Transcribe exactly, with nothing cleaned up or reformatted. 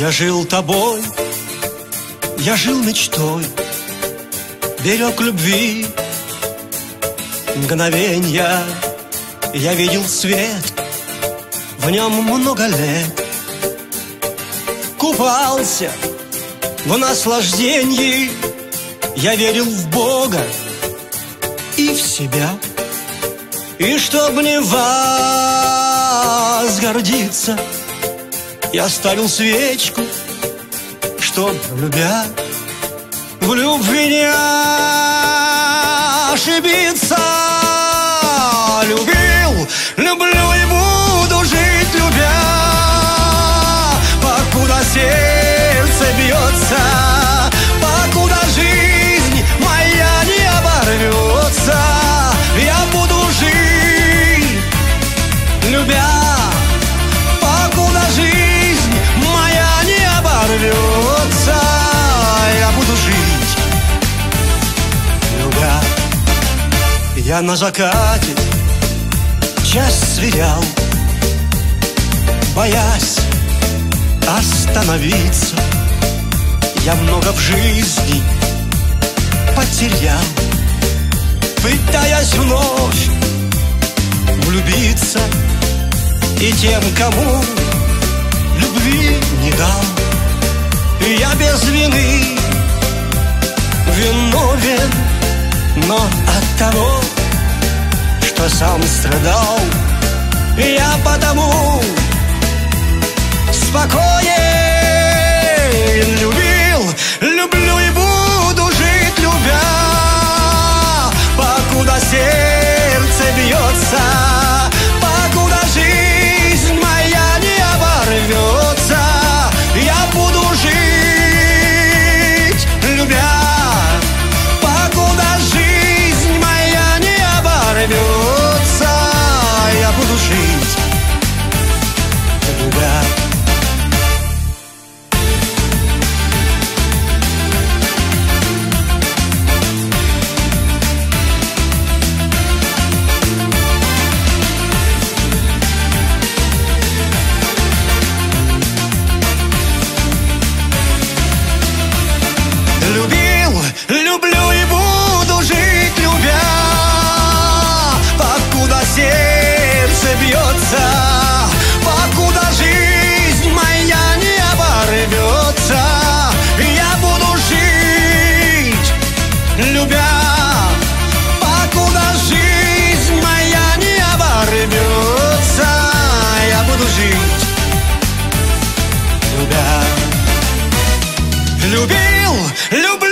Я жил тобой, я жил мечтой, берег любви мгновенья. Я видел свет, в нем много лет, купался в наслаждении. Я верил в Бога и в себя. И чтоб не возгордиться, я ставил свечку, чтоб, любя, в любви не ошибиться. Любил, люблю и буду жить, любя, покуда сердце бьется, покуда жизнь моя не оборвется. Я буду жить, любя, покуда жизнь моя не оборвется. Я буду жить, любя. Я на закате час сверял, боясь остановиться. Я много в жизни потерял, пытаясь вновь влюбиться. И тем, кому любви не дал, я без вины виновен, но от того, что сам страдал, я потому спокоен. Любил, люблю и буду жить, любя, покуда сердце бьется, покуда жизнь моя не оборвется. Я буду жить, любя, покуда жизнь моя не оборвется. Я буду жить, любя. Любил, люблю и буду жить, любя, покуда сердце бьется, покуда жизнь моя не оборвется. Я буду жить, любя, покуда жизнь моя не оборвется. Я буду жить, любя. Любил, люблю